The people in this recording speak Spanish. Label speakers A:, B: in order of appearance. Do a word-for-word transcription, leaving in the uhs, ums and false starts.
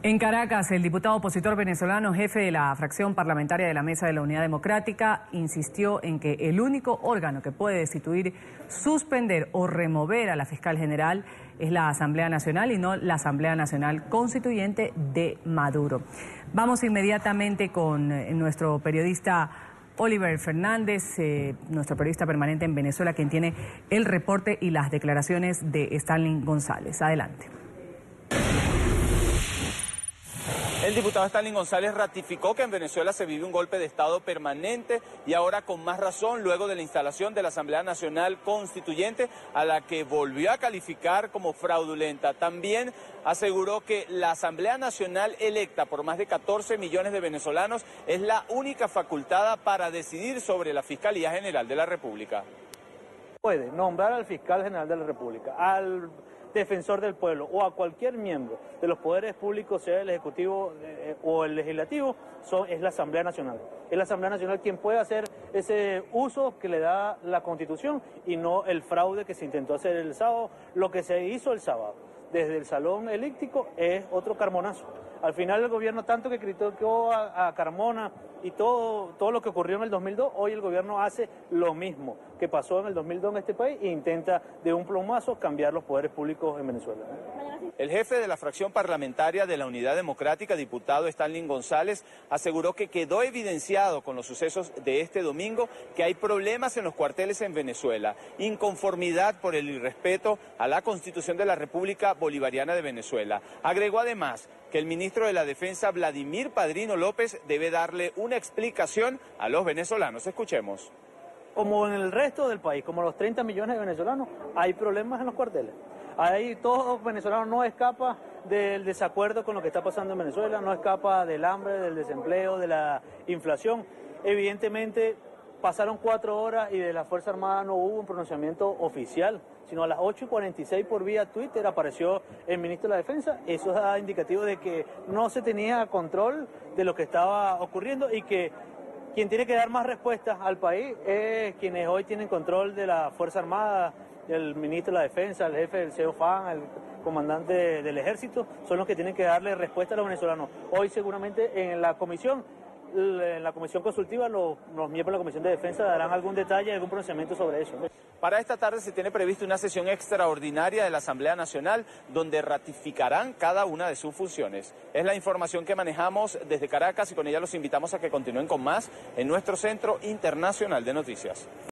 A: En Caracas, el diputado opositor venezolano, jefe de la fracción parlamentaria de la Mesa de la Unidad Democrática, insistió en que el único órgano que puede destituir, suspender o remover a la fiscal general es la Asamblea Nacional y no la Asamblea Nacional Constituyente de Maduro. Vamos inmediatamente con nuestro periodista Oliver Fernández, eh, nuestro periodista permanente en Venezuela, quien tiene el reporte y las declaraciones de Stanley González. Adelante.
B: El diputado Stanley González ratificó que en Venezuela se vive un golpe de Estado permanente y ahora con más razón luego de la instalación de la Asamblea Nacional Constituyente, a la que volvió a calificar como fraudulenta. También aseguró que la Asamblea Nacional electa por más de catorce millones de venezolanos es la única facultada para decidir sobre la Fiscalía General de la República.
C: Puede nombrar al fiscal general de la República, al defensor del pueblo o a cualquier miembro de los poderes públicos, sea el Ejecutivo eh, o el Legislativo, son, es la Asamblea Nacional. Es la Asamblea Nacional quien puede hacer ese uso que le da la Constitución y no el fraude que se intentó hacer el sábado. Lo que se hizo el sábado desde el Salón Elíptico es otro Carmonazo. Al final el gobierno, tanto que criticó a, a Carmona y todo, todo lo que ocurrió en el dos mil dos, hoy el gobierno hace lo mismo que pasó en el dos mil dos en este país e intenta de un plumazo cambiar los poderes públicos en Venezuela.
B: El jefe de la fracción parlamentaria de la Unidad Democrática, diputado Stanley González, aseguró que quedó evidenciado con los sucesos de este domingo que hay problemas en los cuarteles en Venezuela, inconformidad por el irrespeto a la Constitución de la República Bolivariana de Venezuela. Agregó además que el ministro de la Defensa, Vladimir Padrino López, debe darle una explicación a los venezolanos. Escuchemos.
C: Como en el resto del país, como los treinta millones de venezolanos, hay problemas en los cuarteles. Ahí todo venezolano no escapa del desacuerdo con lo que está pasando en Venezuela, no escapa del hambre, del desempleo, de la inflación. Evidentemente pasaron cuatro horas y de la Fuerza Armada no hubo un pronunciamiento oficial, sino a las ocho y cuarenta y seis por vía Twitter apareció el ministro de la Defensa. Eso es indicativo de que no se tenía control de lo que estaba ocurriendo y que quien tiene que dar más respuestas al país es quienes hoy tienen control de la Fuerza Armada, el ministro de la Defensa, el jefe del C E O F A N, el comandante del Ejército, son los que tienen que darle respuesta a los venezolanos. Hoy seguramente en la comisión, en la comisión consultiva, los, los miembros de la Comisión de Defensa darán algún detalle, algún pronunciamiento sobre eso.
B: Para esta tarde se tiene previsto una sesión extraordinaria de la Asamblea Nacional donde ratificarán cada una de sus funciones. Es la información que manejamos desde Caracas y con ella los invitamos a que continúen con más en nuestro Centro Internacional de Noticias.